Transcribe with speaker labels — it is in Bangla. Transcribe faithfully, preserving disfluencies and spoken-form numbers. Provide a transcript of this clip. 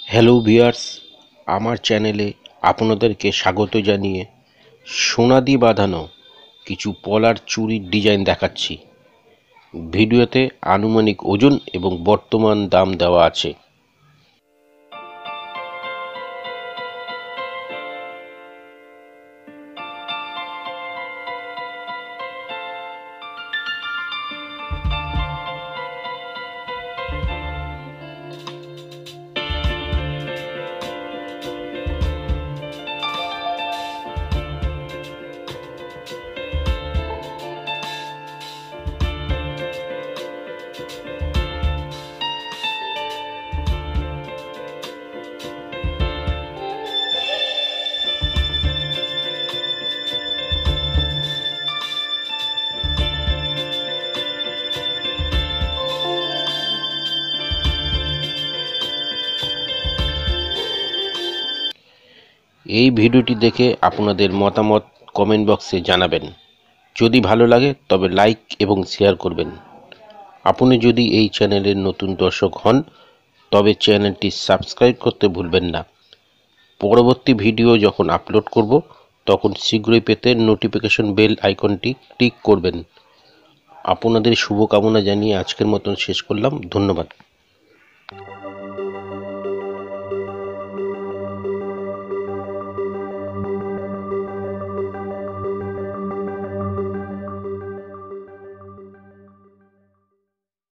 Speaker 1: হ্যালো ভিউয়ার্স, আমার চ্যানেলে আপনাদেরকে স্বাগত জানিয়ে সোনা দিয়ে বাঁধানো কিছু পলার চুড়ির ডিজাইন দেখাচ্ছি। ভিডিওতে আনুমানিক ওজন এবং বর্তমান দাম দেওয়া আছে। এই ভিডিওটি দেখে আপনাদের মতামত কমেন্ট বক্সে জানাবেন। যদি ভালো লাগে তবে লাইক এবং শেয়ার করবেন। আপনি যদি এই চ্যানেলের নতুন দর্শক হন তবে চ্যানেলটি সাবস্ক্রাইব করতে ভুলবেন না। পরবর্তী ভিডিও যখন আপলোড করব তখন শীঘ্রই পেতে নোটিফিকেশন বেল আইকনটি ক্লিক করবেন। আপনাদের শুভকামনা জানিয়ে আজকের মতন শেষ করলাম। ধন্যবাদ।